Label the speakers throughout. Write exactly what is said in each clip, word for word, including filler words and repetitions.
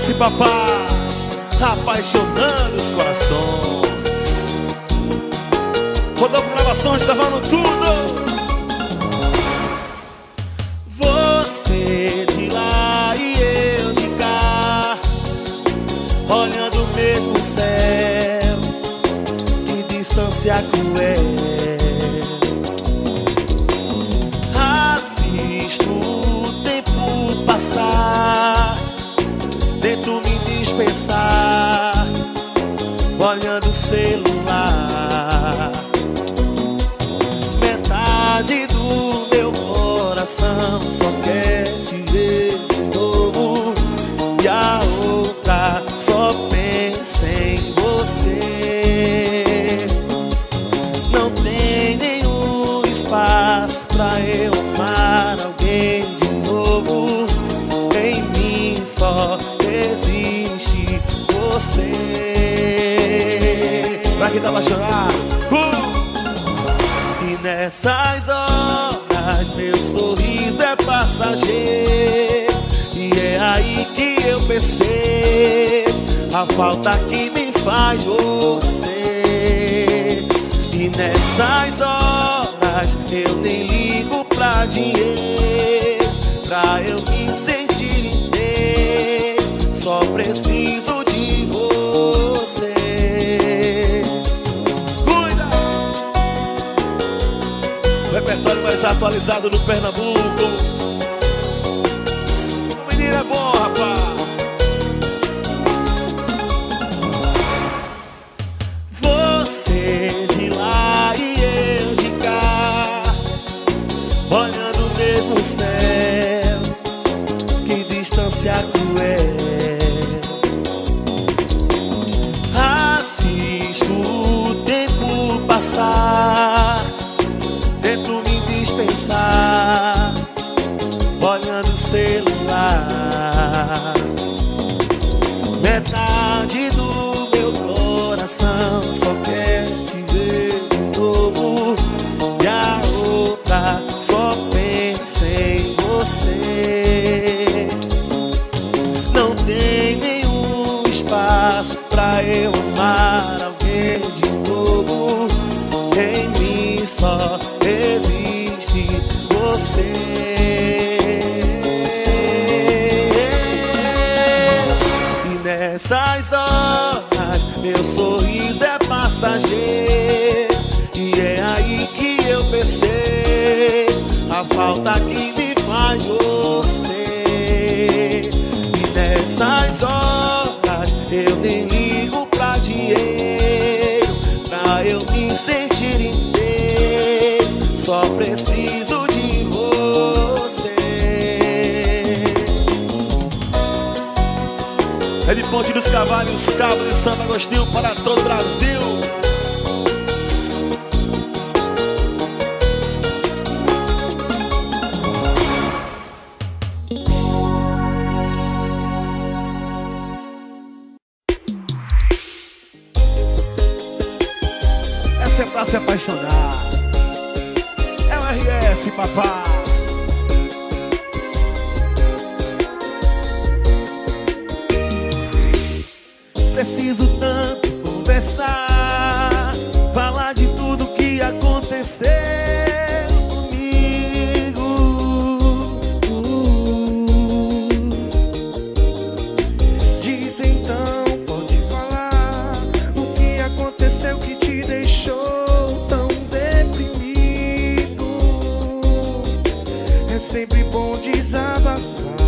Speaker 1: S, papá, apaixonando os corações. Rodolfo Gravações, gravando tudo. Você de lá e eu de cá, olhando o mesmo céu, que distância cruel. Assisto o tempo passar, tento me dispensar, olhando o celular. Metade do meu coração só quer te ver de novo, e a outra só pensa em você. Não tem nenhum espaço pra eu amar alguém de novo. Em mim só existe você. Pra quem tá apaixonado, uh! E nessas horas meu sorriso é passageiro, e é aí que eu percebo a falta que me faz você. E nessas horas eu nem ligo pra dinheiro, pra eu me sentir inteiro, só preciso de você. Cuida! O repertório mais atualizado do Pernambuco. O menino é bom, rapaz. Você de lá e eu de cá, olhando o mesmo céu, que distância cruel. Assisto o tempo passar, tento me dispensar, olhando o celular. Metade do meu coração só quer te ver de novo, e a outra só pensa em você. Não tem nenhum espaço pra eu amar alguém de novo. Em mim só existe você. E nessas horas meu sorriso é passageiro, e é aí que eu percebo a falta que me faz você. E nessas horas eu nem ligo pra dinheiro, pra eu me sentir inteiro, só preciso de você. É de Ponte dos Cavalos, Cabo de Santo Agostinho para todo o Brasil. Essa é pra se apaixonar. É o R S, papá. Preciso tanto conversar, falar de tudo que aconteceu comigo.
Speaker 2: Diz então, pode falar o que aconteceu que te deixou tão deprimido. É sempre bom desabafar.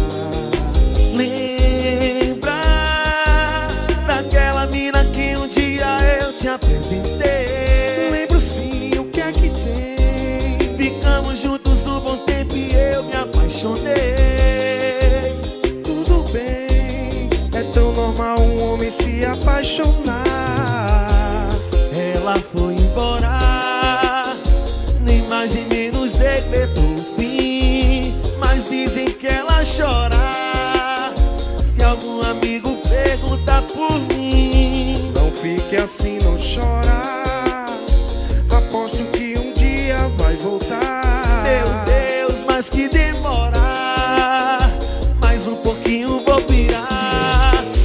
Speaker 1: Lembra daquela mina que um dia eu te apresentei?
Speaker 2: Lembro sim, o que é que tem?
Speaker 1: Ficamos juntos um bom tempo e eu me apaixonei.
Speaker 2: Tudo bem, é tão normal um homem se apaixonar.
Speaker 1: Ela foi embora, nem mais nem menos decretou o fim. Mas dizem que ela chora se algum amigo perguntar por mim.
Speaker 2: Não fique assim, não chora. Aposto que um dia vai voltar.
Speaker 1: Meu Deus, mas que demora. Mais um pouquinho vou pirar.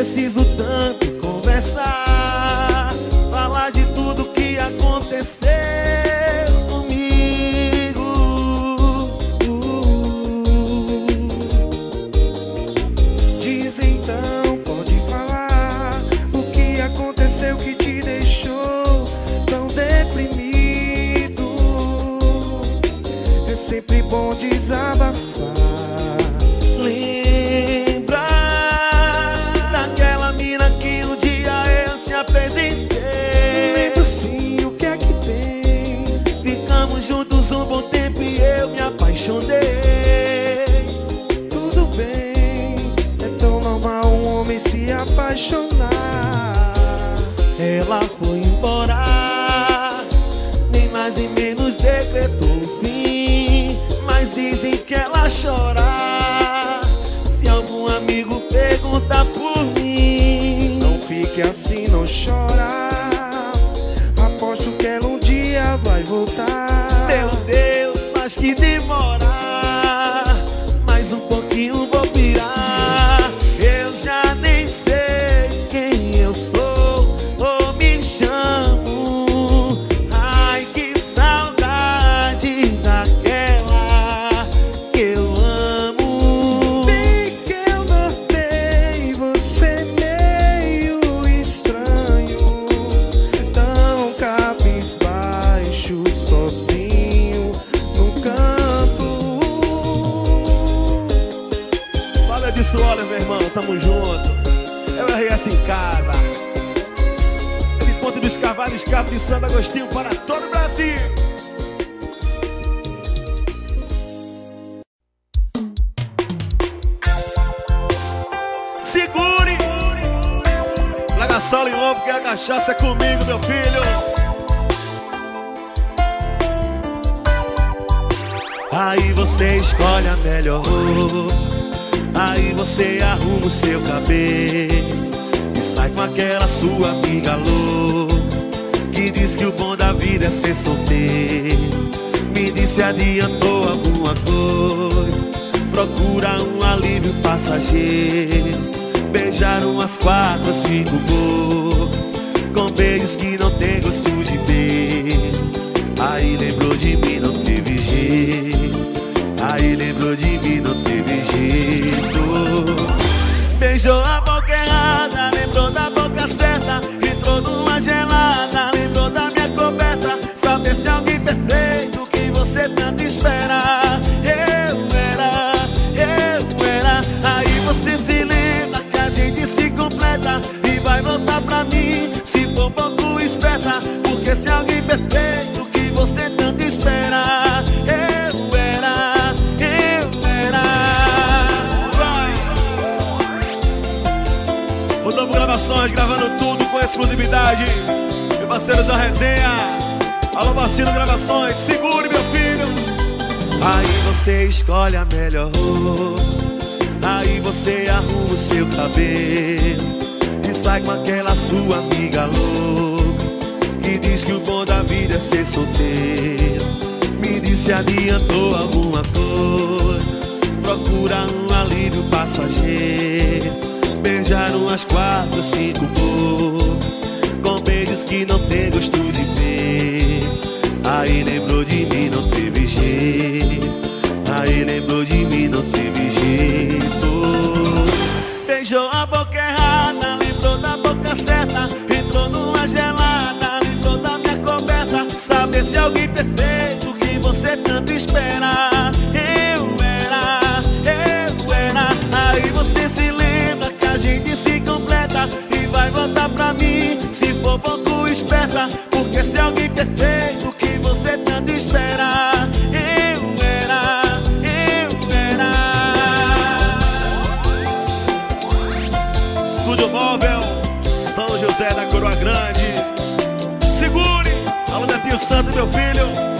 Speaker 1: preciso tanto conversar, falar de tudo que aconteceu comigo.
Speaker 2: Diz então, pode falar o que aconteceu que te deixou tão deprimido. É sempre bom desabafar.
Speaker 1: Lembra daquela mina que um dia eu te apresentei?
Speaker 2: Lembro sim, o que é que tem?
Speaker 1: Ficamos juntos um bom tempo e eu me apaixonei.
Speaker 2: Tudo bem, é tão normal um homem se apaixonar.
Speaker 1: Ela foi embora, nem mais nem menos decretou o fim. Mas dizem que ela chora se algum amigo pergunta por mim.
Speaker 2: Não fique assim, não chora. Aposto que ela um dia vai voltar.
Speaker 1: Meu Deus, mas que demora. Mais um pouquinho vou pirar. Eu já nem sei quem eu sou ou me chamo. Ai, que saudade daquela que eu amo.
Speaker 2: Bem que eu notei você meio estranho, tão cabisbaixo, sozinho no canto.
Speaker 1: Fala disso, olha, meu irmão, tamo junto. É o R S em casa. De Ponte dos Cavalos, Cabo de Santo Agostinho para todo o Brasil. Segure! Traga solo em ovo, que a cachaça é comigo, meu filho. Aí você escolhe a melhor roupa, aí você arruma o seu cabelo e sai com aquela sua amiga louca que diz que o bom da vida é ser solteiro. Me disse adiantou alguma coisa, procura um alívio passageiro. Beijar umas quatro ou cinco bocas com beijos que não tem gosto de beijo. Aí lembrou de mim, não teve jeito. Aí lembrou de mim, não teve jeito. Beijou a boca errada, lembrou da boca certa. Entrou numa gelada, lembrou da minha coberta. Sabe se alguém perfeito que você tanto espera. Eu era, eu era. Aí você se lembra que a gente se completa e vai voltar pra mim se for um pouco esperta. Porque se alguém perfeito que você tanto espera. Eu era, eu era. Vai! Rodolfo Gravações, gravando tudo com exclusividade. Meu parceiro da resenha. Alô, Vacilo Gravações, segure, meu filho. Aí você escolhe a melhor roupa, aí você arruma o seu cabelo e sai com aquela sua amiga louca que diz que o bom da vida é ser solteiro. Me disse adiantou alguma coisa, procura um alívio passageiro. Beijar umas quatro, cinco bocas com beijos que não tem gosto de beijo. Aí lembrou de mim, não teve jeito. Aí lembrou de mim, não teve jeito. Beijou a boca errada, lembrou da boca certa. Entrou numa gelada, lembrou da minha coberta. Saber se alguém perfeito que você tanto espera. Eu era, eu era. Aí você se lembra que a gente se completa e vai voltar pra mim se for pouco esperta. Porque se alguém perfeito que você tanto espera. Eu era, eu era. Estúdio Móvel, São José da Coroa Grande. Segure! Alô, Netinho Santo, meu filho.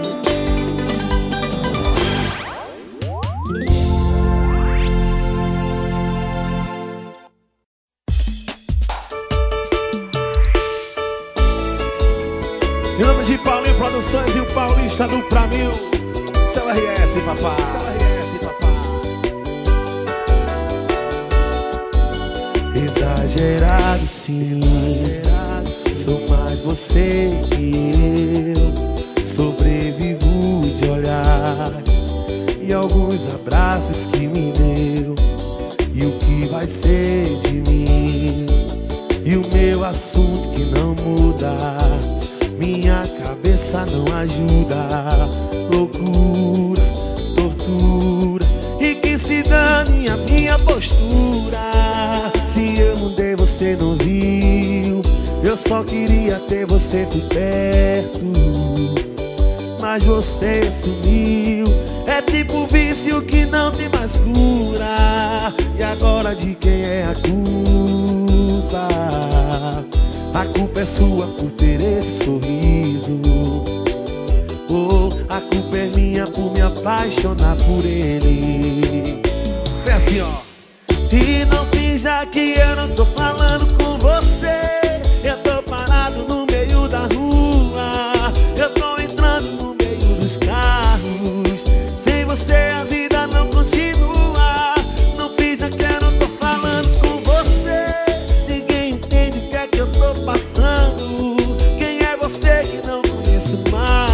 Speaker 1: Em nome de Paulinho Produções e o Paulista do Pra Mil. Seu R S, papai. Seu R S, papai. Exagerado sim, sou mais você que eu. Sobrevivo de olhares e alguns abraços que me deu. E o que vai ser de mim? E o meu assunto que não muda, minha cabeça não ajuda. Loucura, tortura, e que se dane a minha postura. Se eu mudei você não viu, eu só queria ter você por perto, mas você sumiu. É tipo vício que não tem mais cura. E agora de quem é a culpa? A culpa é sua por ter esse sorriso. Oh, a culpa é minha por me apaixonar por ele. É assim, ó. E não finja que eu não tô falando com você. Eu tô parado no meio da rua, eu tô entrando no meio dos carros. Sem você a vida não continua. Não finja que eu não tô falando com você. Ninguém entende o que é que eu tô passando. Quem é você que não conheço mais?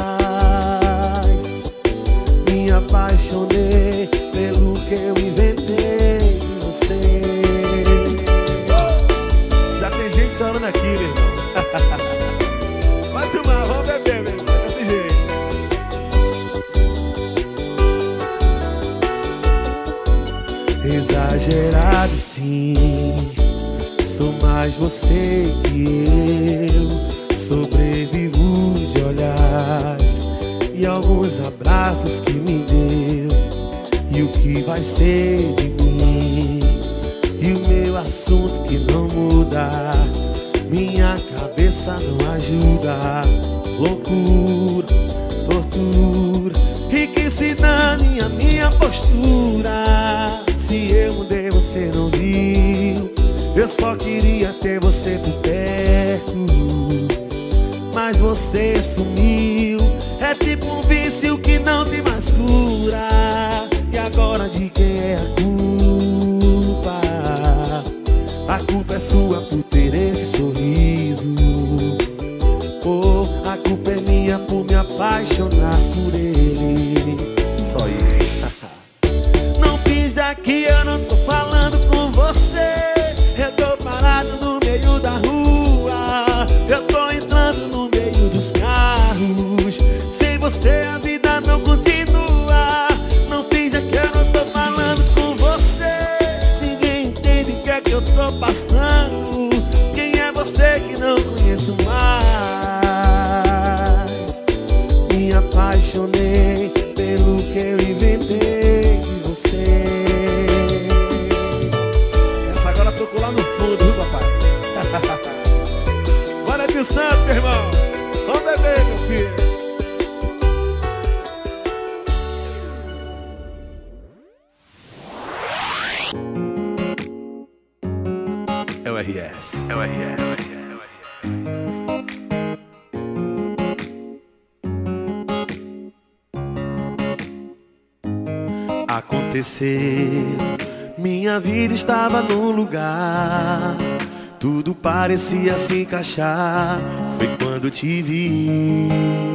Speaker 1: Me apaixonei pelo que eu inventei em você. Já tem gente chorando aqui, meu irmão. Vai tomar, vamos beber, meu irmão, desse jeito. Exagerado sim, sou mais você que eu. Sobrevivo de olhares e alguns abraços que me deu. E o que vai ser de mim? E o meu assunto que não muda, minha cabeça não ajuda. Loucura, tortura, e que se dane a minha postura. Se eu mudei você não viu, eu só queria ter você por perto, mas você sumiu. É tipo um vício que não tem mais cura. E agora de quem é a culpa? A culpa é sua por ter esse sorriso. Oh, a culpa é minha por me apaixonar por ele. Só isso. Não finja que eu não tô falando com você. Eu tô parado no meio da rua, eu tô entrando no meio dos carros. Sem você a vida não continua. Não finja que eu não tô falando com você. Ninguém entende o que é que eu tô passando. Quem é você que não conheço mais? Me apaixonei pelo que eu inventei de você. Essa agora tocou lá no fundo, viu, papai? Bora de santo, meu irmão. Vamos beber, meu filho. É o R S. É o R S. Aconteceu, minha vida estava no lugar, tudo parecia se encaixar. Foi quando te vi.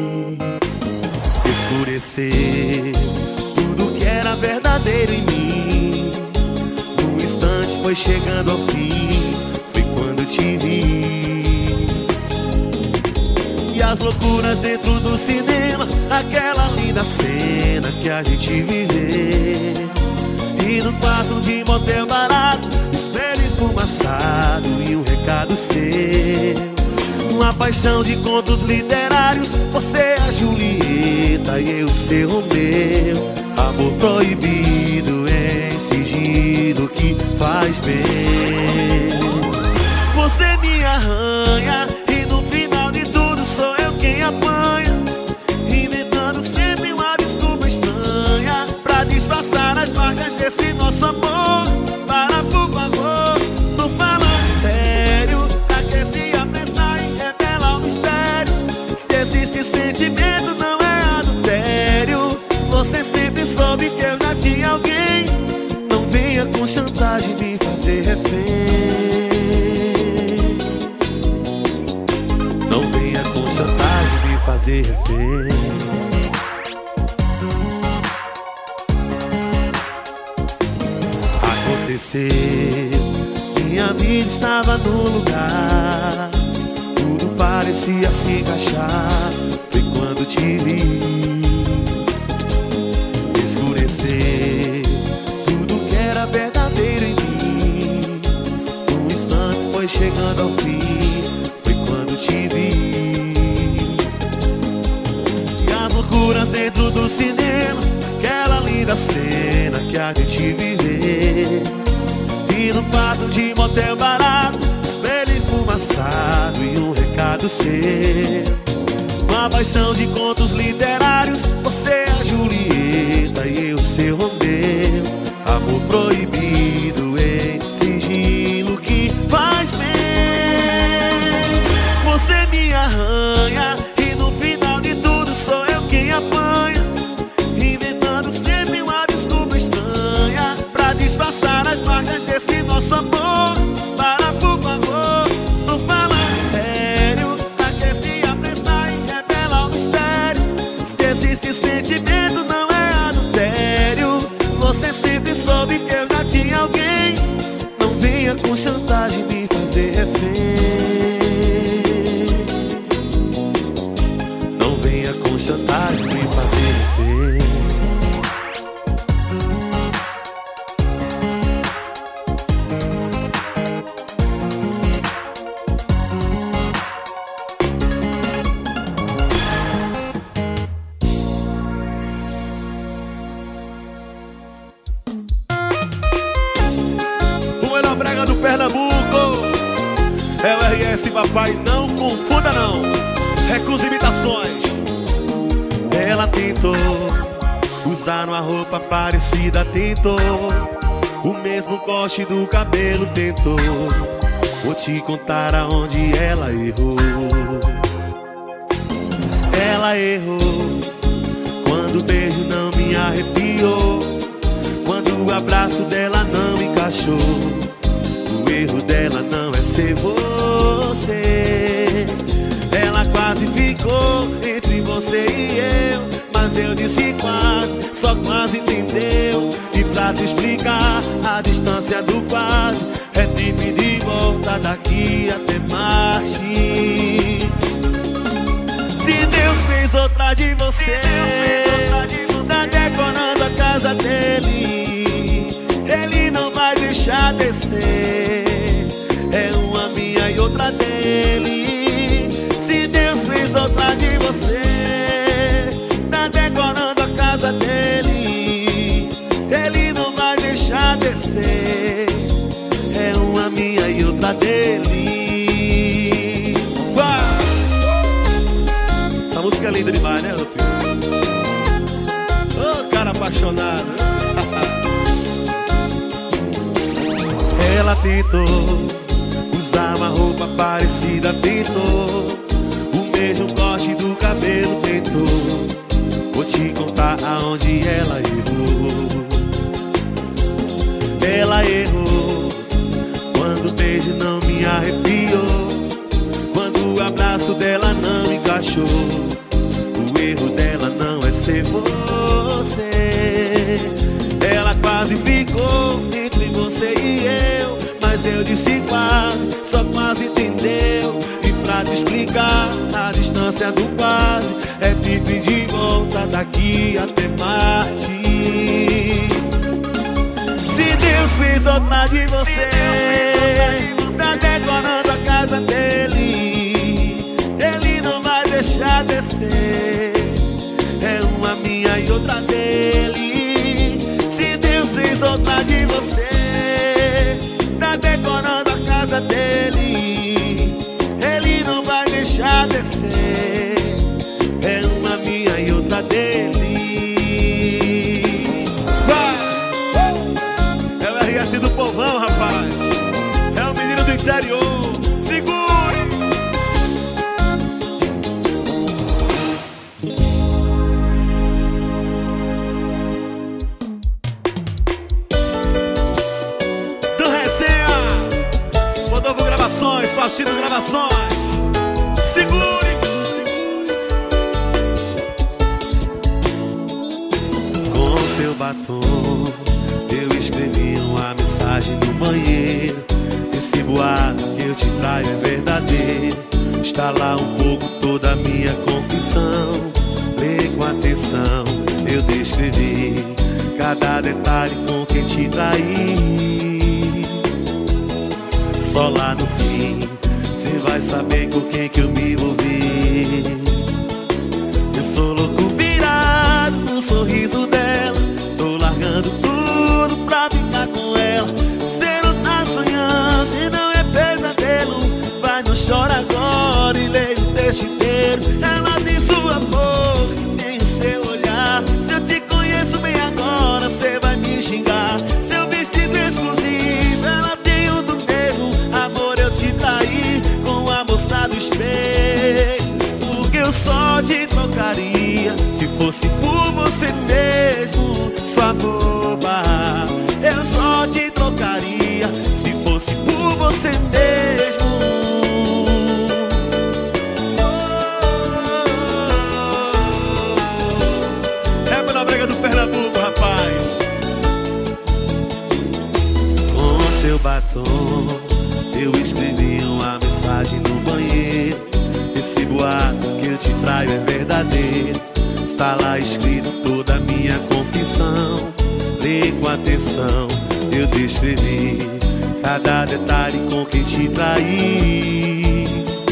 Speaker 1: Escureceu tudo que era verdadeiro em mim. Num instante foi chegando ao fim. Foi quando te vi. E as loucuras dentro do cinema, aquela linda cena que a gente viveu. E no quarto de motel barato, espelho enfumaçado e um recado seu. Uma paixão de contos literários, você é a Julieta e eu seu Romeu. Amor proibido em sigilo que faz bem. Você me arranha e no final de tudo sou eu quem apanha, inventando sempre uma desculpa estranha pra disfarçar as marcas desse nosso amor. Para, por favor, tô falando sério. Pra que se apressar em revelar o mistério? Se existe sentimento não é adultério. Você sempre soube que eu já tinha alguém. Não venha com chantagem me fazer refém. vida estava no lugar, tudo parecia se encaixar. Foi quando te vi escurecer tudo que era verdadeiro em mim. Um instante foi chegando ao fim, foi quando te vi. E as loucuras dentro do cinema, aquela linda cena que a gente viveu. E no quarto de motel barato, espelho enfumaçado e um recado seu. Uma paixão de contos literários, você é a Julieta e eu seu Romeu. Amor proibido em sigilo que faz bem. Você me arranha e no final de tudo sou eu quem apanha, inventando sempre uma desculpa estranha pra disfarçar as marcas desse nosso amor. Para, por favor, não fala sério, pra que se apressar em revelar o mistério? Se existe sentimento, não é adultério. Você sempre soube que eu já tinha alguém. Não venha com chantagem me fazer refém. Não venha com chantagem me fazer refém. Pernambuco é o R S, papai, não confunda não. Recusa imitações. Ela tentou usar uma roupa parecida, tentou o mesmo corte do cabelo, tentou. Vou te contar aonde ela errou. Ela errou quando o beijo não me arrepiou, quando o abraço dela não encaixou. O erro dela não é ser você. Ela quase ficou entre você e eu, mas eu disse quase, só quase entendeu. E pra te explicar a distância do quase, é te pedir volta daqui até Marte. Se Deus fez outra de você, tá decorando a casa dele, ele não vai deixar descer. É uma minha e outra dele. Se Deus fez outra de você, tá decorando a casa dele, ele não vai deixar descer. É uma minha e outra dele. Vai! Essa música é linda demais, né, meu filho? Ô, oh, cara apaixonado. Ela tentou usar uma roupa parecida, tentou o mesmo corte do cabelo, tentou. Vou te contar aonde ela errou. Ela errou quando o beijo não me arrepiou, quando o abraço dela não encaixou. O erro dela não é ser você. Ela quase ficou entre você e eu, mas eu disse quase, só quase entendeu. E pra te explicar a distância do quase, é te pedir volta daqui até Marte. Se Deus fez outra de você, tá decorando a casa dele, ele não vai deixar descer. É uma minha e outra dele. Se Deus fez outra de você, tá decorando a casa dele, ele não vai deixar descer. É uma minha e outra dele. Vai! É o R S do povão, rapaz. É o menino do interior. Segure! Faxina Gravações. Segure! Com seu batom eu escrevi uma mensagem no banheiro. Esse esse boato que eu te traio é verdadeiro. Está lá um pouco toda a minha confissão. Lê com atenção, eu descrevi cada detalhe com quem te traí. Só lá no fim cê vai saber com quem que eu me envolvi. Eu sou louco pirado no sorriso dela. Tô largando tudo pra ficar com ela. Cê não tá sonhando e não é pesadelo. Vai, não chora agora e leia o texto inteiro. Ela tem sua boca, tem o seu olhar. Se eu te conheço bem agora, cê vai me xingar. Seu vestido exclusivo, ela tem o do mesmo. Amor, eu te traí com a moça do espelho. Porque eu só te trocaria se fosse por você mesmo, sua boba. Eu só te trocaria se fosse por você mesmo. É pela brega do Pernambuco, rapaz. Com seu batom eu escrevi uma mensagem no banheiro. Esse boato que eu te traio é verdadeiro. Está lá escrito toda a minha confissão. Lê com atenção, eu descrevi cada detalhe com quem te traí.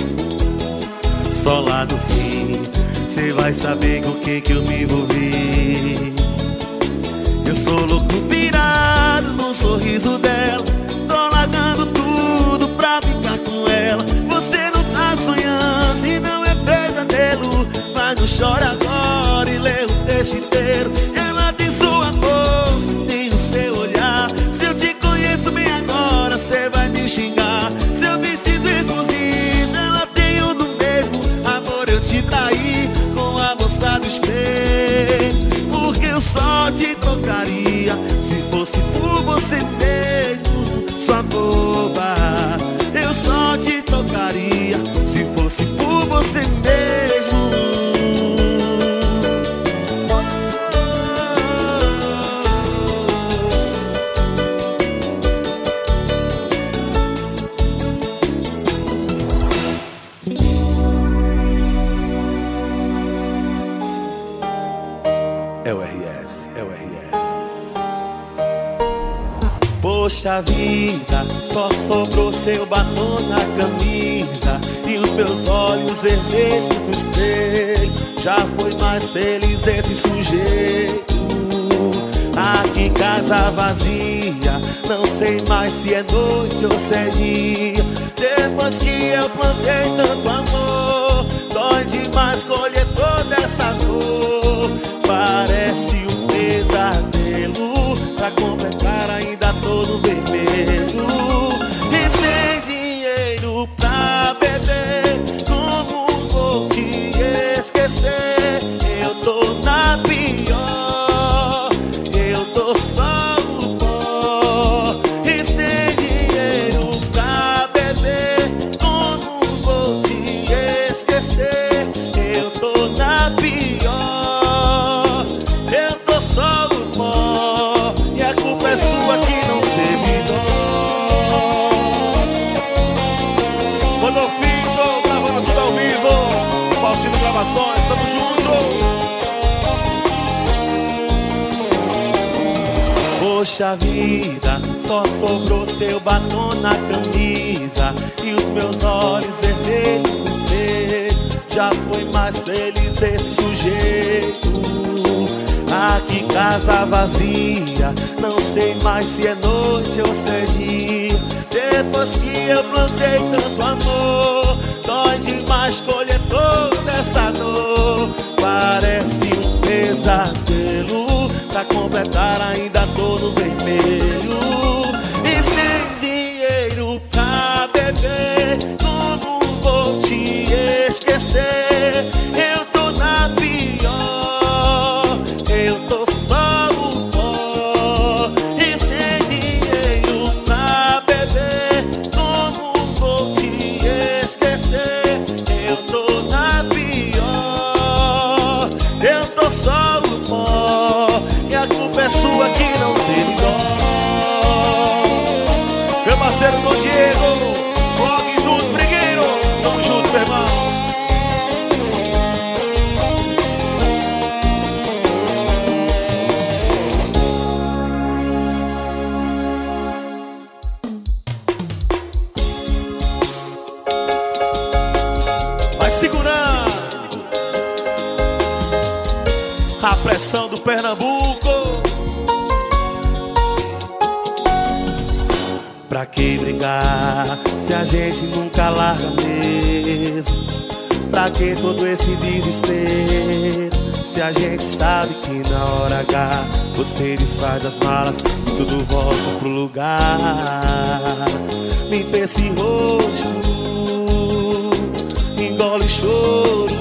Speaker 1: Só lá no fim cê vai saber com quem que eu me envolvi. Eu sou louco pirado no sorriso dela. Tô largando tudo pra ficar com ela. Você não tá sonhando e não é pesadelo. Mas não chora agora e lê o texto inteiro. Ela tem sua boca, tem o seu olhar. Se eu te conheço bem agora, cê vai me xingar. Seu vestido exclusivo, ela tem o do mesmo. Amor, eu te traí com a moça do espelho. Porque eu só te trocaria se fosse por você mesmo, sua boba. Eu só te trocaria se fosse por você mesmo. É o R S, é o R S. Poxa vida, só sobrou seu batom na camisa e os meus olhos vermelhos no espelho. Já foi mais feliz esse sujeito. Aqui em casa vazia, não sei mais se é noite ou se é dia. Depois que eu plantei tanto amor, dói demais colher toda essa dor. Parece um pesadelo, pra completar ainda todo vermelho. E sem dinheiro pra beber, como vou te esquecer? Eu tô na pior, eu tô só o pó. E sem dinheiro pra beber, como vou te esquecer? Eu tô na pior, eu tô só o pó. E a culpa é sua que não teve dó. Rodolfito, gravando tudo ao vivo. Falsino Gravações, tamo junto. Poxa vida, só sobrou seu batom na camisa e os meus olhos vermelhos no espelho. Já foi mais feliz esse sujeito. Aqui casa vazia, não sei mais se é noite ou se é dia. Depois que eu plantei tanto amor, dói demais colher toda essa dor. Parece um pesadelo, pra completar ainda todo vermelho. E sem dinheiro pra beber, como vou te esquecer? Eu tô na pior, eu tô só o pó. E sem dinheiro pra beber, como vou te esquecer? Eu tô na pior, eu tô só o pó. E a culpa é sua que não teve dó. A pressão do Pernambuco. Pra que brigar se a gente nunca larga mesmo? Pra que todo esse desespero se a gente sabe que na hora H você desfaz as malas e tudo volta pro lugar? Limpa esse rosto, engole o choro,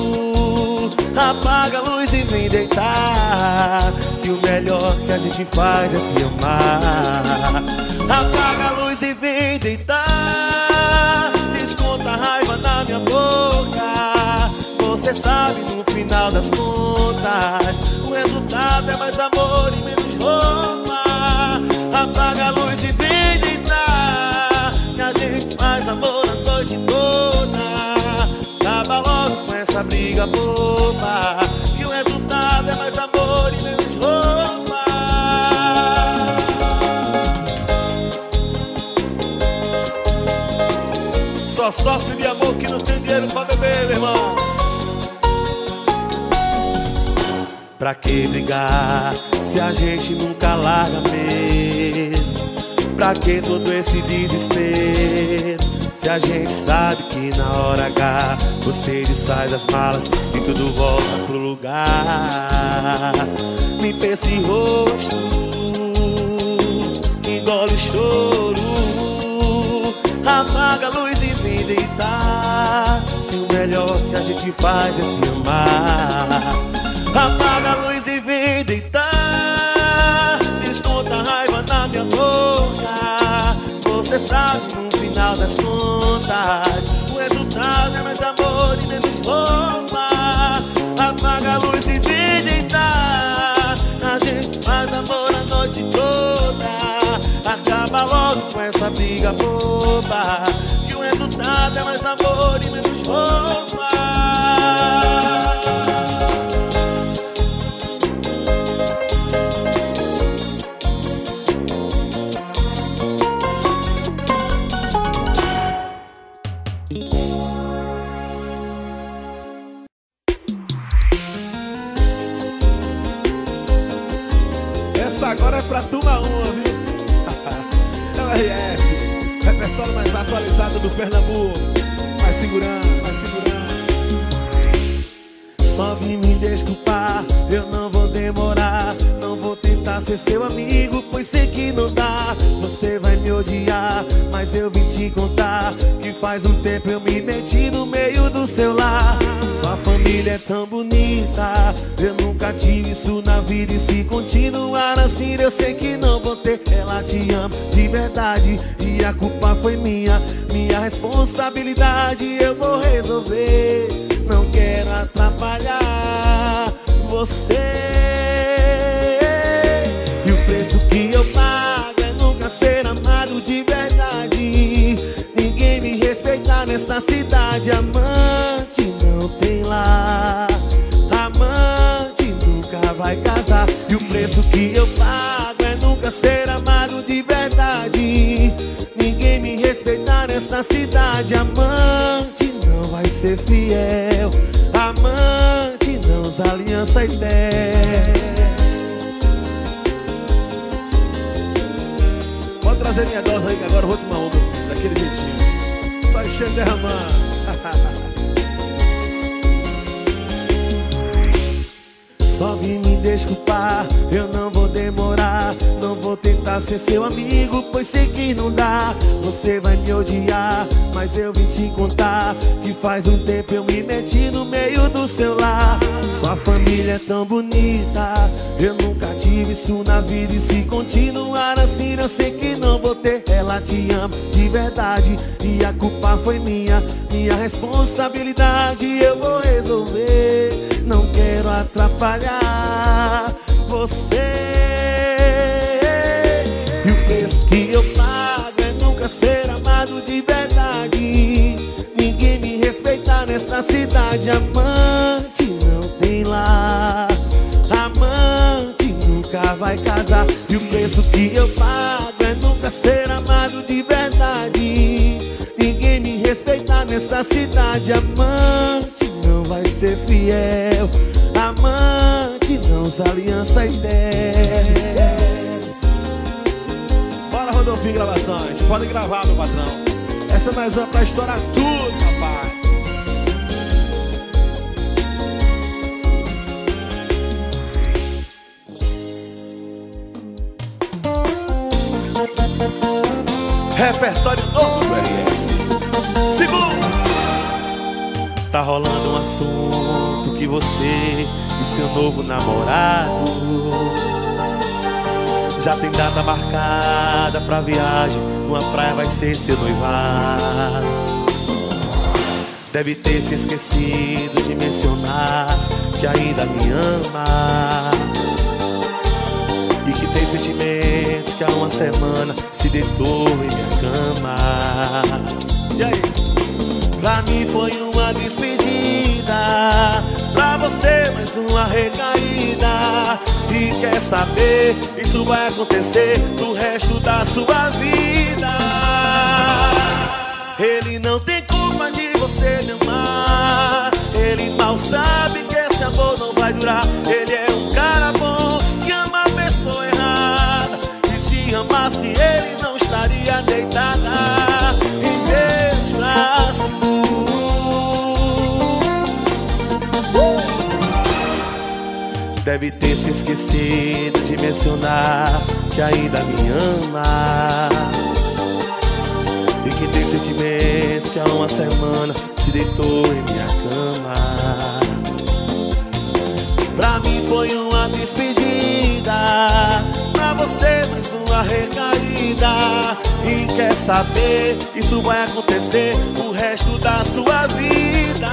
Speaker 1: apaga a luz e vem deitar, que o melhor que a gente faz é se amar. Apaga a luz e vem deitar, desconta a raiva na minha boca. Você sabe, no final das contas, o resultado é mais amor e menos roupa. Apaga a luz e vem deitar, que a gente faz amor a noite toda. Acaba logo com essa briga boba, que o resultado é mais amor e menos roupa. Só sofre de amor que não tem dinheiro pra beber, meu irmão. Pra que brigar se a gente nunca larga mesmo? Pra que todo esse desespero se a gente sabe que na hora H você desfaz as malas e tudo volta pro lugar? Limpa esse rosto, engole o choro, apaga a luz e vem deitar, que o melhor que a gente faz é se amar. Apaga a luz e vem deitar, desconta a raiva na minha boca. Você sabe, no final das contas, o resultado é mais amor e menos roupa. Apaga a luz e vem deitar, a gente faz amor a noite toda. Acaba logo com essa briga boba, que o resultado é mais amor e menos roupa. Essa agora é pra turma uma, viu? É o R S, repertório mais atualizado do Pernambuco. Vai segurando, vai segurando. Só vim me desculpar, eu não vou demorar. Não vou tentar ser seu amigo, pois sei que não dá. Você vai me odiar, mas eu vim te contar que faz um tempo eu me meti no meio do seu lar. Sua família é tão bonita, eu nunca tive isso na vida. E se continuar assim eu sei que não vou ter. Ela te ama de verdade e a culpa foi minha, minha responsabilidade, eu vou resolver. Não quero atrapalhar você, e o preço que eu pago é nunca ser amado de verdade. Ninguém me respeita nessa cidade. Amante não tem lá, amante nunca vai casar. E o preço que eu pago é nunca ser amado de verdade. Ninguém me respeita nessa cidade. Amante não vai ser fiel, amante não usa aliança e fé. Pode trazer minha dose aí que agora eu vou tomar uma, daquele jeitinho, só enchendo, derramando. Só vim me desculpar, eu não vou demorar. Não vou tentar ser seu amigo, pois sei que não dá. Você vai me odiar, mas eu vim te contar que faz um tempo eu me meti no meio do seu lar. Sua família é tão bonita, eu nunca tive isso na vida. E se continuar assim eu sei que não vou ter. Ela te ama de verdade e a culpa foi minha, minha responsabilidade, eu vou resolver. Não quero atrapalhar você, e o preço que eu pago é nunca ser amado de verdade. Ninguém me respeita nessa cidade. Amante não tem lá, amante nunca vai casar. E o preço que eu pago é nunca ser amado de verdade. Ninguém me respeita nessa cidade. Amante não vai ser fiel, amante de mãos, aliança eterna. Bora, Rodolfinho Gravações, podem gravar, meu patrão. Essa é mais uma pra estourar tudo, papai. Repertório novo do R S. Segundo. Tá rolando um assunto que você e seu novo namorado já tem data marcada pra viagem. Numa praia vai ser seu noivado. Deve ter se esquecido de mencionar que ainda me ama e que tem sentimentos que há uma semana se deitou em minha cama. E aí? Pra mim foi uma despedida, pra você mais uma recaída. E quer saber, isso vai acontecer no resto da sua vida. Ele não tem culpa de você me amar, ele mal sabe que esse amor não vai durar. Ele é um cara bom que ama a pessoa errada, e se amasse ele não estaria deitada em meus braços. Deve ter se esquecido de mencionar que ainda me ama e que tem sentimentos que há uma semana se deitou em minha cama. Pra mim foi uma despedida, pra você mais uma recaída. E quer saber, isso vai acontecer o resto da sua vida.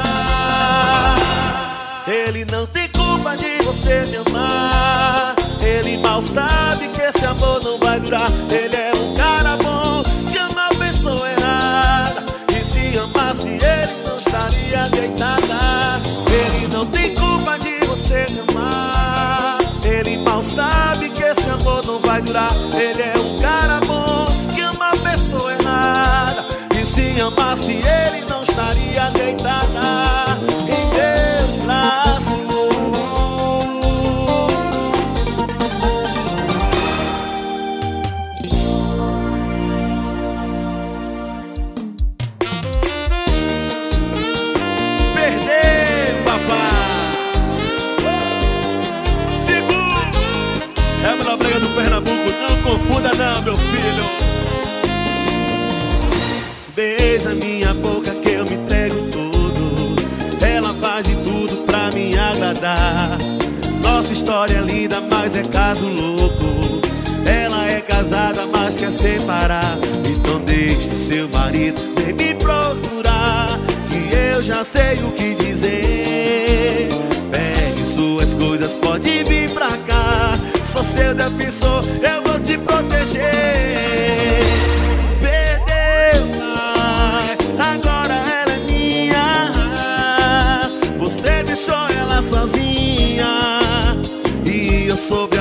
Speaker 1: Ele não tem culpa de você me amar, ele mal sabe que esse amor não vai durar. Ele é um cara bom que ama a pessoa errada, e se amasse ele não estaria deitada. Ele não tem culpa de você me amar, ele mal sabe que esse amor não vai durar. Ele é um cara bom que ama a pessoa errada, e se amasse ele não estaria deitada em meus braços. Perdeu, papai. Segundo. É a melhor briga do Pernambuco, não confunda não, meu filho. Beija minha boca que eu me entrego tudo, ela faz de tudo pra me agradar. Nossa história é linda, mas é caso louco. Ela é casada, mas quer separar. Então deixe seu marido vir me procurar, que eu já sei o que dizer. Pegue suas coisas, pode vir pra cá. Sou seu defensor, eu vou te proteger. Agora ela é minha, você deixou ela sozinha e eu soube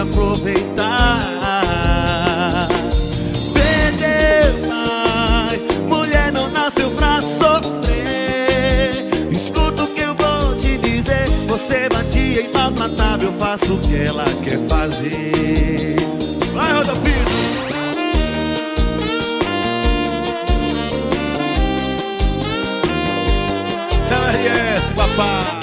Speaker 1: aproveitar. Perdeu, pai, mulher não nasceu pra sofrer. Escuta o que eu vou te dizer, você batia e maltratava, eu faço o que ela quer fazer. Vai, Rodolfinho. R S, papá.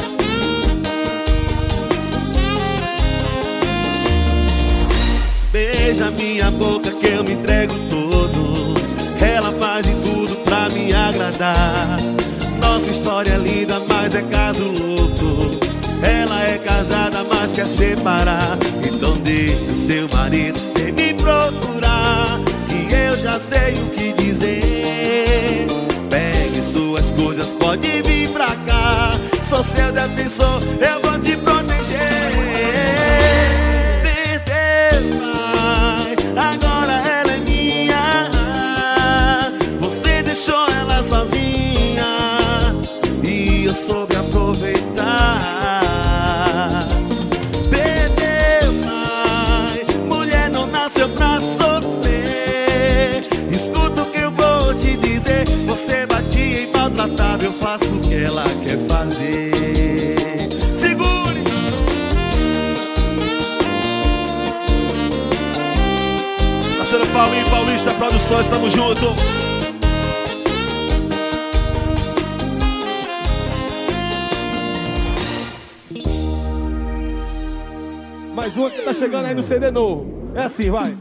Speaker 1: Beija minha boca que eu me entrego todo, ela faz de tudo pra me agradar. Nossa história é linda, mas é caso louco. Ela é casada, mas quer separar. Então deixe seu marido vir me procurar, que eu já sei o que dizer. Pegue suas coisas, pode vir pra cá. Sou seu defensor, eu vou te proteger. Perdeu, pai, agora ela é minha. Você deixou ela sozinha e eu soube aproveitar. Perdeu, pai, mulher não nasceu pra sofrer. Escuta o que eu vou te dizer, você batia e maltratava, eu faço o que ela quer fazer. Segure. pessoal, estamos juntos.
Speaker 3: Mais uma que tá chegando aí no C D novo. É assim, vai.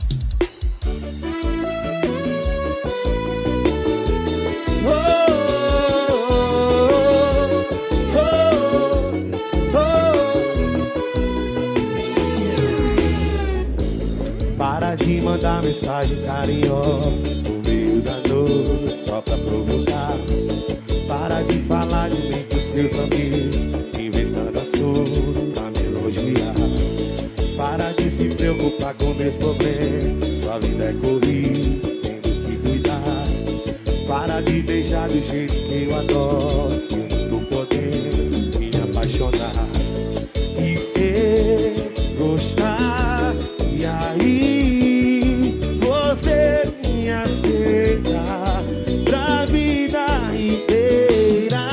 Speaker 1: Para de mandar mensagem carinhosa no meio da noite só pra provocar. Para de falar de mim pros seus amigos, inventando assuntos pra me elogiar. Para de se preocupar com meus problemas, sua vida é corrida, tendo que cuidar. Para de beijar do jeito que eu adoro, que eu não tô podendo me apaixonar. E se gostar, e aí você me aceita pra vida inteira.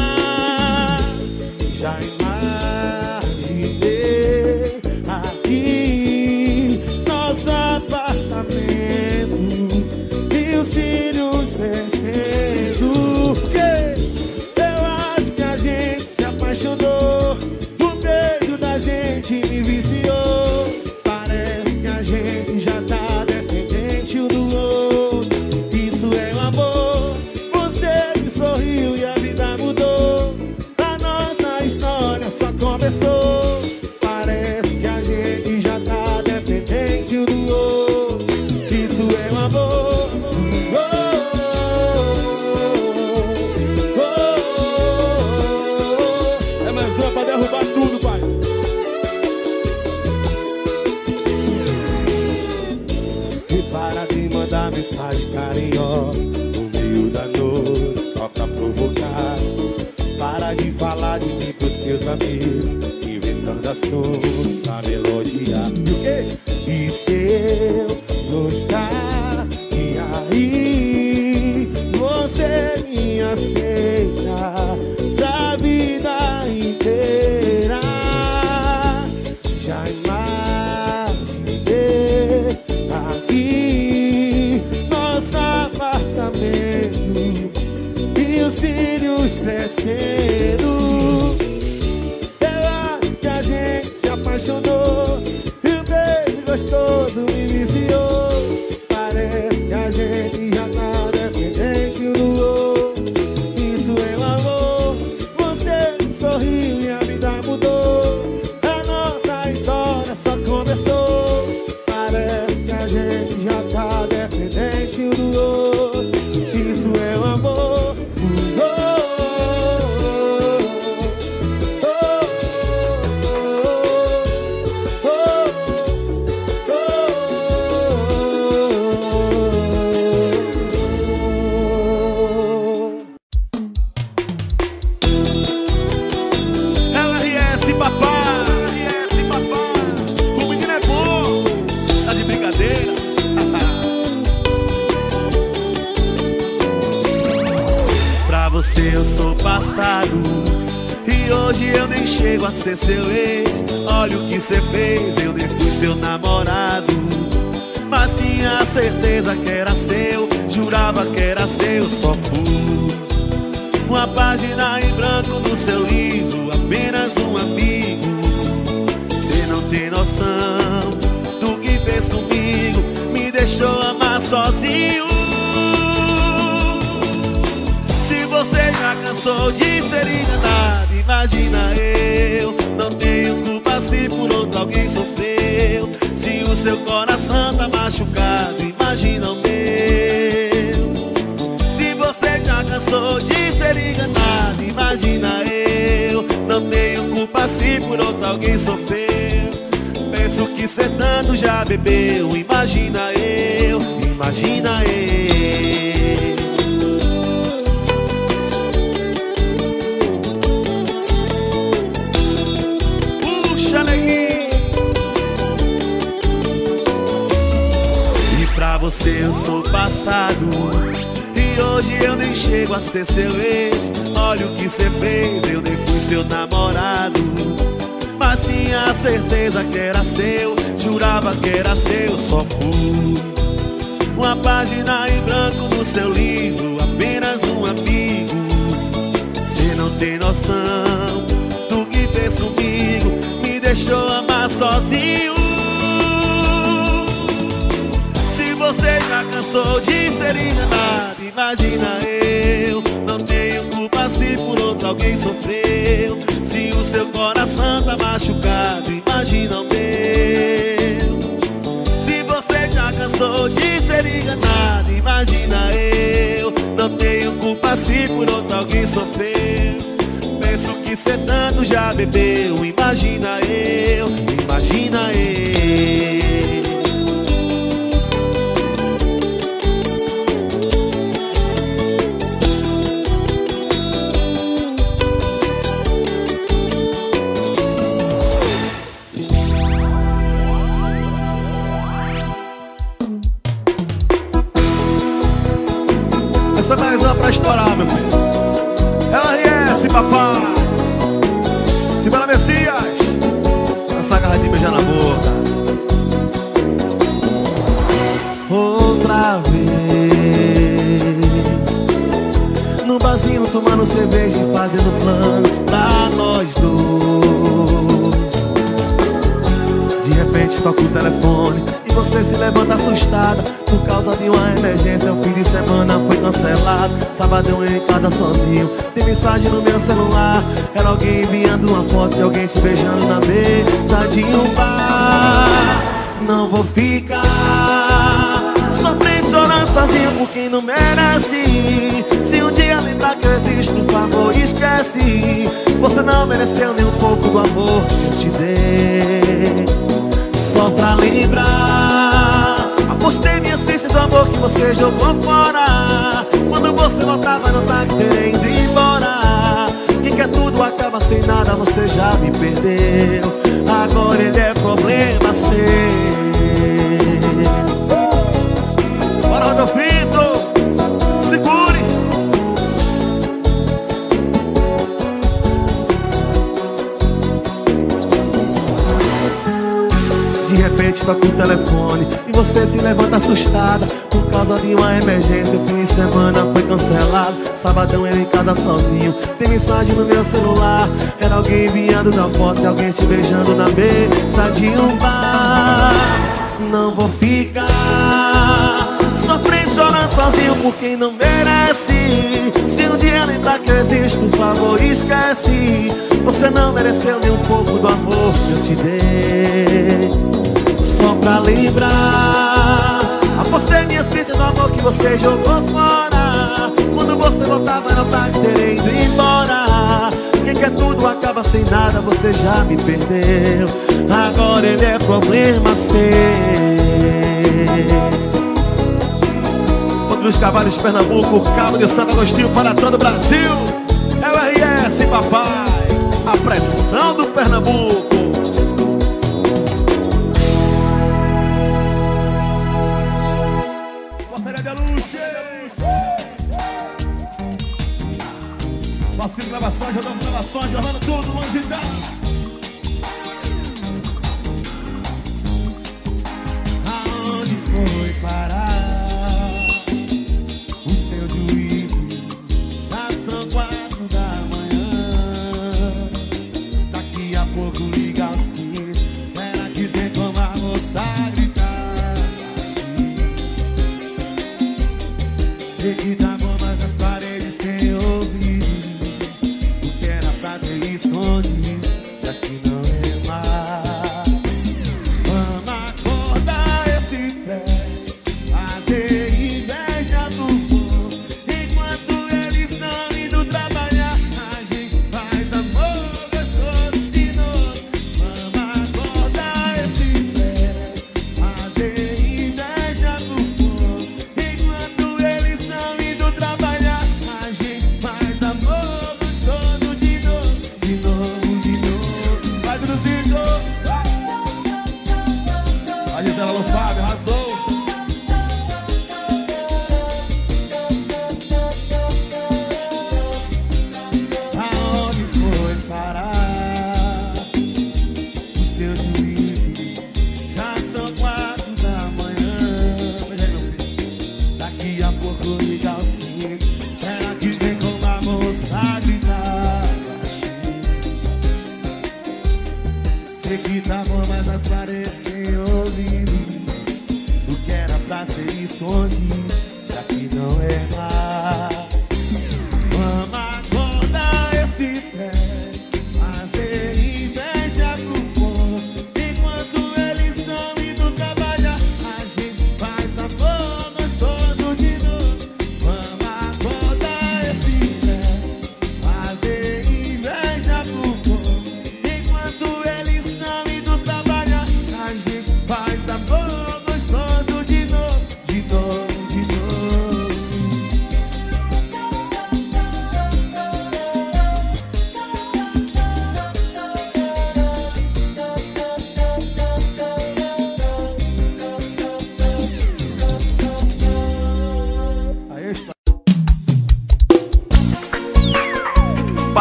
Speaker 1: Já imaginei aqui nosso apartamento e os filhos crescendo. Porque eu acho que a gente se apaixonou, o beijo da gente me viciou. Parece que a gente já tá dependente um do outro. Isso é um amor. Você me sorriu e a vida mudou. A nossa história só começou. Parece que a gente já tá dependente um do outro. Isso é um amor. Oh, oh, oh, oh. É mais uma pra derrubar tudo, pai. E para de mandar mensagem carinhosa no meio da noite só pra provocar. Para de falar de mim pros seus amigos, inventando assuntos pra me elogiar. E o quê? E se eu gostar, e aí você me aceita pra vida inteira. Já imaginei aqui nosso apartamento e os filhos crescendo. Eu acho que a gente se apaixonou e o beijo gostoso me viciou. Parece que a gente já tá dependente um do outro. Isso é um amor. Você me sorriu e a vida mudou. A nossa história só começou. Parece que a gente já tá dependente um do outro. Isso é um amor. Oh, oh, oh, oh, oh. L R S, papá. O menino é bom, tá de brincadeira. Pra você eu sou passado e hoje eu nem chego a ser seu ex. Olha o que cê fez, eu nem fui seu namorado, mas tinha certeza que era seu, jurava que era seu. Só fui uma página em branco no seu livro, apenas um amigo. Cê não tem noção do que fez comigo, me deixou amar sozinho. Se você já cansou de ser enganado, imagina eu. Não tenho culpa se por outro alguém sofreu. Se o seu coração tá machucado, imagina o meu. Se você já cansou de ser enganado, imagina eu. Não tenho culpa se por outro alguém sofreu. Penso que cê tanto já bebeu, imagina eu, imagina eu. Puxa, neguinho. E pra você eu sou passado e hoje eu nem chego a ser seu ex. Olha o que cê fez, eu nem fui seu namorado, mas tinha certeza que era seu, jurava que era seu. Só fui uma página em branco no seu livro, apenas um amigo. Cê não tem noção do que fez comigo, me deixou amar sozinho. Se você já cansou de ser enganado, imagina eu. Não tenho culpa se por outro alguém sofreu. Se o seu coração tá machucado, imagina o meu. Se você já cansou de ser enganado, imagina eu. Não tenho culpa se por outro alguém sofreu. Penso que cê tanto já bebeu, imagina eu, imagina eu.
Speaker 3: Essa mais uma pra estourar, meu filho. L R S, papai. Simbora, Messias. Essa garra de beijar na boca.
Speaker 1: Outra vez no barzinho tomando cerveja e fazendo planos pra nós dois. De repente toca o telefone e você se levanta assustada por causa de uma emergência. O fim de semana foi cancelado, sabadão em casa sozinho. Tem mensagem no meu celular, era alguém enviando uma foto de alguém te beijando na mesa de um bar. Não vou ficar sofrendo, chorando sozinho por quem não merece. Se um dia lembrar que eu existo, por favor esquece. Você não mereceu nem um pouco do amor que eu te dei. Só pra lembrar, apostei minhas fichas do amor que você jogou fora. Quando você voltava não tá querendo ir embora. E que tudo acaba sem nada, você já me perdeu. Agora ele é problema seu.
Speaker 3: Bora, Rodolfito, segure.
Speaker 1: De repente toca o telefone e você se levanta assustada por causa de uma emergência. O fim de semana foi cancelado, sabadão eu em casa sozinho. Tem mensagem no meu celular, era alguém enviando da foto de alguém te beijando na mesa de um bar. Não vou ficar sofrendo, chorando sozinho por quem não merece. Se um dia lembrar que eu existo, por favor esquece. Você não mereceu nem um pouco do amor que eu te dei. Só pra lembrar, apostei minhas fichas do amor que você jogou fora. Quando você voltava não tá querendo ir embora. Quem quer tudo acaba sem nada, você já me perdeu. Agora ele é problema seu.
Speaker 3: Dos Cavalos de Pernambuco, Cabo de Santo Agostinho para todo o Brasil. L R S, papai. A pressão do Pernambuco. Bateria de luxo. Vacilo gravações, jogando gravações, jogando tudo, longe.
Speaker 1: Aonde foi parar o seu juízo? Já são quatro da manhã. Daqui a pouco liga assim. Será que tem como a moça gritar? Sei que tá bom, mas as paredes sem ouvidos. O que era pra ter escondido, já que não é mais. Vamos acordar esse pé.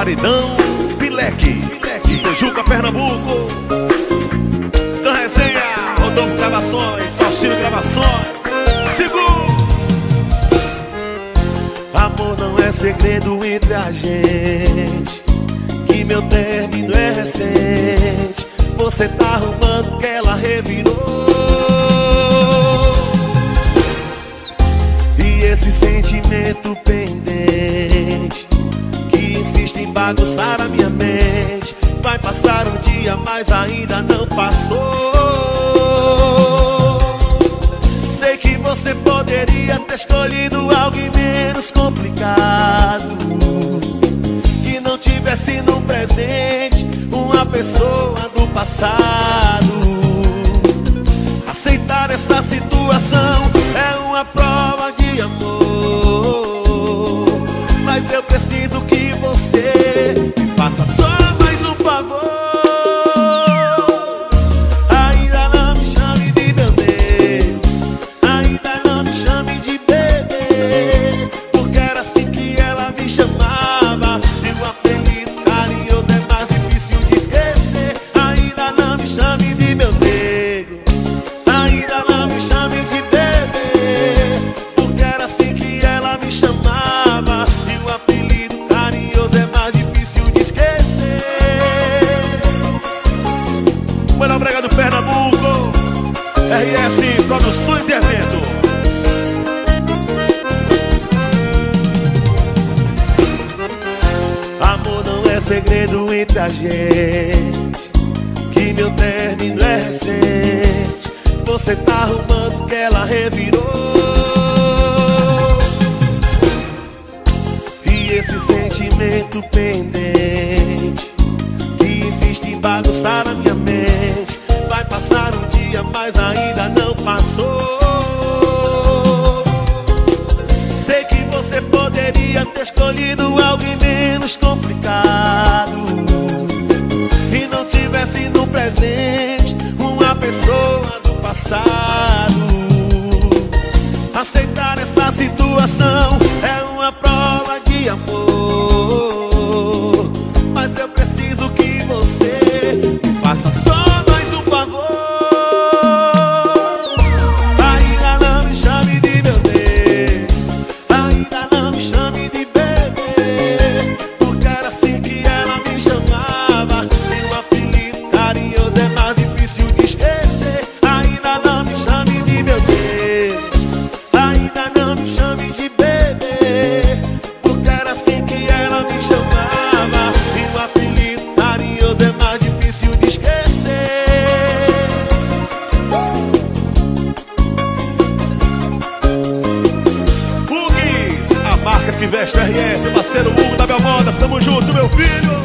Speaker 3: Paredão Pileque, Tijuca, Pernambuco. Da resenha, Rodolfo Gravações, Faustino Gravações. Seguro.
Speaker 1: Amor não é segredo entre a gente, que meu término é recente. Você tá arrumando que ela revirou. E esse sentimento pendente que insiste em bagunçar a minha mente. Vai passar um dia, mas ainda não passou. Sei que você poderia ter escolhido alguém menos complicado, que não tivesse no presente uma pessoa do passado. Aceitar essa situação é uma prova de amor, mas eu preciso que você me faça só mais um favor. Ainda não me chame de meu Deus, ainda não me chame de bebê, porque era assim que ela me chamava. E um apelido carinhoso é mais difícil de esquecer. Ainda não me chame de meu Deus, ainda não me chame de bebê, porque era assim que ela me chamava. E o apelido carinhoso é mais difícil de esquecer.
Speaker 3: Mano Brega do Pernambuco, R S Produções e Eventos.
Speaker 1: Amor não é segredo entre a gente, que meu término é recente. Você tá arrumando que ela revirou. E esse sentimento pendente que insiste em bagunçar a minha mente. Vai passar um dia, mas ainda não passou. Sei que você poderia ter escolhido alguém menos complicado, e não tivesse no presente uma pessoa do passado. Aceitar essa situação é uma prova de amor, mas eu preciso que você me faça só mais um favor. Ainda não me chame de meu Deus, ainda não me chame de bebê, porque era assim que ela me chamava. E um apelido carinhoso é mais difícil de esquecer. Ainda não me chame de meu Deus, ainda não me chame de bebê, porque era assim que ela me chamava. E um apelido carinhoso é mais difícil de esquecer.
Speaker 3: Hugues, a marca que veste o R S, meu parceiro Hugo da Belmodas, tamo junto, meu filho.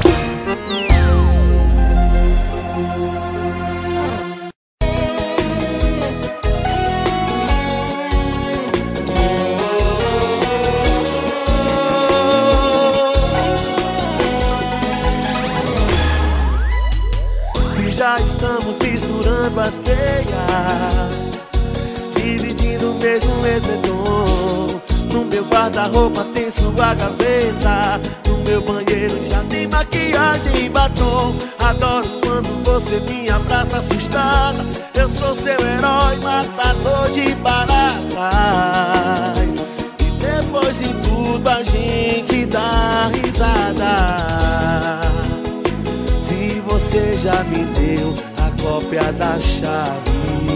Speaker 1: Se já estamos misturando as veias, dividindo o mesmo edredom. No meu guarda-roupa tem sua gaveta, no meu banheiro já tem maquiagem e batom. Adoro quando você me abraça assustada. Eu sou seu herói, matador de baratas. E depois de tudo a gente dá risada. Se você já me deu a cópia da chave,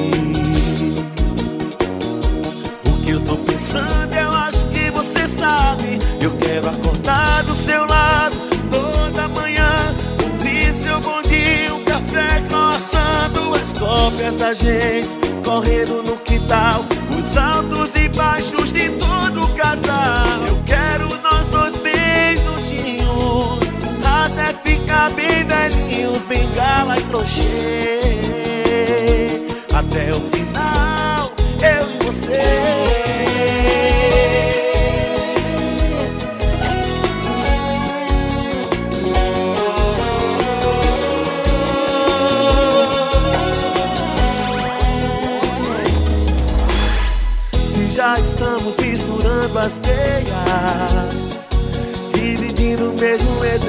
Speaker 1: o que eu tô pensando eu acho que você sabe. Eu quero acordar do seu lado toda manhã, ouvir seu bom dia, um café croissando, as cópias da gente correndo no quintal, os altos e baixos de todo o casal. Eu quero nós dois bem juntinhos, até ficar bem velhinhos, bengala e crochê, até o final, eu e você. Se já estamos misturando as veias, dividindo o mesmo edredom.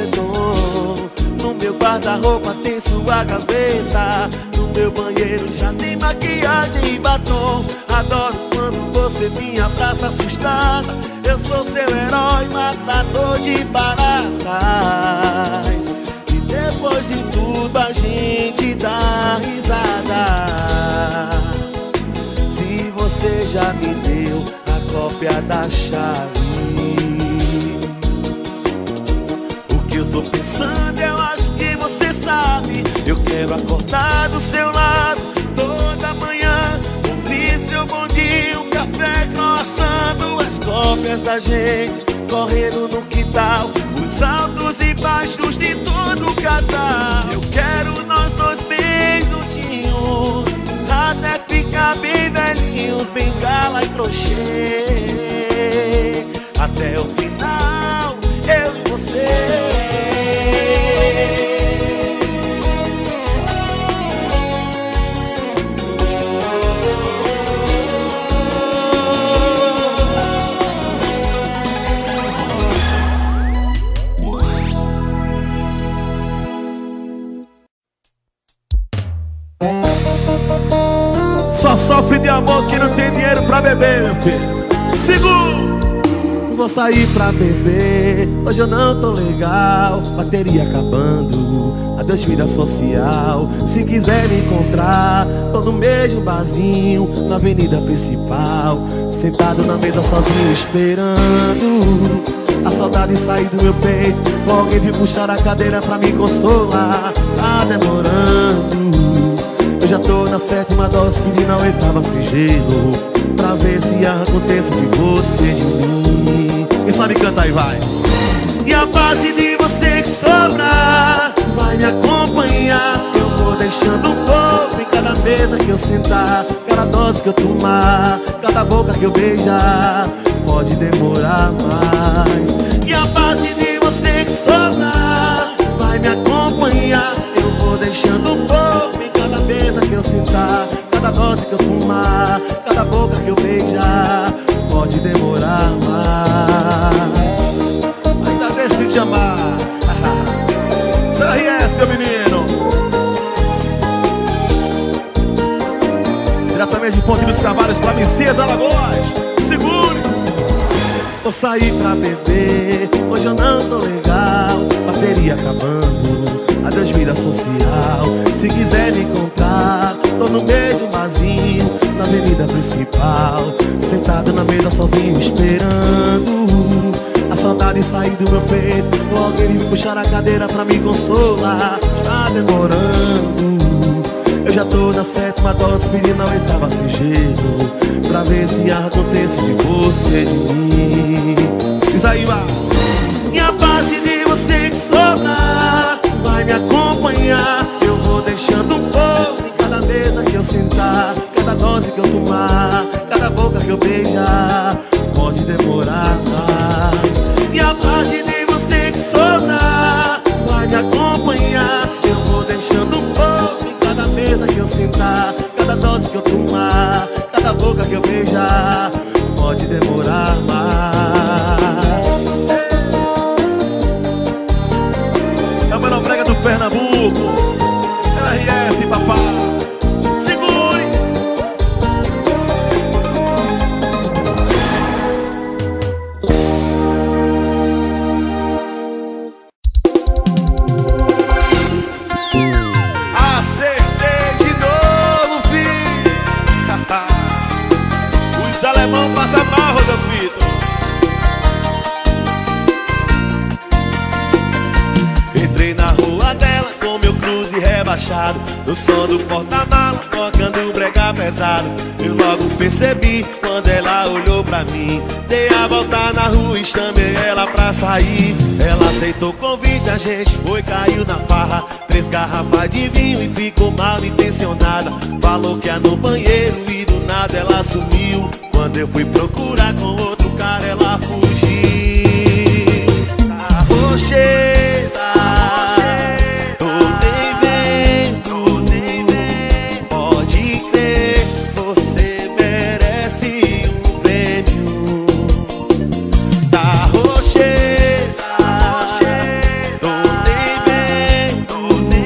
Speaker 1: guarda-roupa tem sua gaveta. No meu banheiro já tem maquiagem e batom. Adoro quando você me abraça assustada. Eu sou seu herói, matador de baratas. E depois de tudo a gente dá risada. Se você já me deu a cópia da chave, o que eu tô pensando eu acho que você sabe. Eu quero acordar do seu lado toda manhã, ouvir seu bondinho, um café croissando, as cópias da gente correndo no quintal, os altos e baixos de todo casal. Eu quero nós dois bem juntinhos, até ficar bem velhinhos, bengala e crochê, até o final, eu e você.
Speaker 3: Só sofre de amor que não tem dinheiro pra beber, meu filho. Segura!
Speaker 1: Vou sair pra beber, hoje eu não tô legal, bateria acabando, adeus vida social. Se quiser me encontrar, tô no mesmo barzinho, na avenida principal, sentado na mesa sozinho esperando a saudade sair do meu peito, com alguém vir puxar a cadeira pra me consolar. Tá demorando, eu já tô na sétima dose, pedindo a oitava sem gelo, pra ver se acontece de você de mim.
Speaker 3: Quem sabe canta aí, vai.
Speaker 1: E a base de você que sobra vai me acompanhar. Eu vou deixando um pouco em cada mesa que eu sentar, cada dose que eu tomar, cada boca que eu beijar. Pode demorar mais. E a base de você que sobra vai me acompanhar. Eu vou deixando um pouco em cada mesa que eu sentar, cada dose que eu tomar, cada boca que eu beijar. Pode demorar mais.
Speaker 3: Ainda deixa de amar. C R S, meu menino. Diretamente de Ponte dos Cavalos pra Messias, Alagoas. Segure.
Speaker 1: Vou sair pra beber, hoje eu não tô legal, bateria acabando, adeus vida social. Se quiser me encontrar, tô no mesmo barzinho, na avenida principal, sentado na mesa sozinho esperando a saudade sair do meu peito, ou alguém vir puxar a cadeira pra me consolar. Está demorando, eu já tô na sétima dose, pedindo a oitava sem gelo, pra ver se acontece de você de mim.
Speaker 3: Diz aí, vai.
Speaker 1: E a base de você que sobra vai me acompanhar. Eu vou deixando um pouco em cada mesa que eu sentar, cada dose que eu tomar, cada boca que eu beijar. Pode demorar mais. E a base de você que sobra vai me acompanhar. Eu vou deixando um pouco em cada mesa que eu sentar, cada dose que eu tomar, cada boca que eu beijar. Pode demorar mais.
Speaker 3: É o menor brega do Pernambuco. R S, papai. Segure. Acertei de novo, filho. Os alemão passam mal, Rodolfito.
Speaker 1: Entrei na rua dela com meu cruze rebaixado, no som do porta-mala, tocando brega pesado. Eu logo percebi quando ela olhou pra mim. Dei a volta na rua e chamei ela pra sair. Ela aceitou o convite, a gente foi, caiu na farra. Três garrafas de vinho e ficou mal intencionada. Falou que ia no banheiro e do nada ela sumiu. Quando eu fui procurar com outro cara, ela fugiu. Tá rocheira, tô nem vendo. Pode crer, você merece um prêmio. Tá rocheira, tô nem vendo.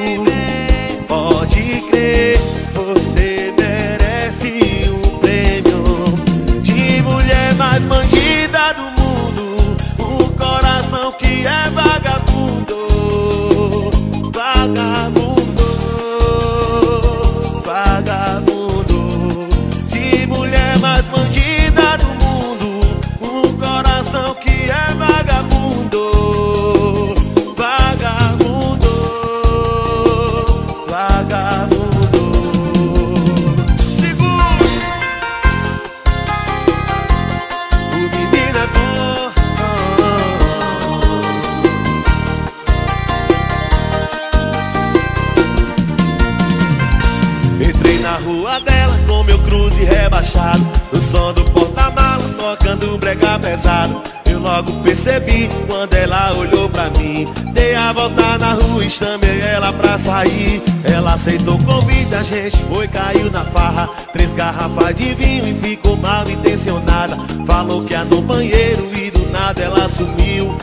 Speaker 1: relaxado, no som do porta-mala, tocando brega pesado. Eu logo percebi quando ela olhou pra mim. Dei a volta na rua e chamei ela pra sair. Ela aceitou o convite, a gente foi, caiu na farra. Três garrafas de vinho e ficou mal intencionada. Falou que ia no banheiro e do nada ela sumiu.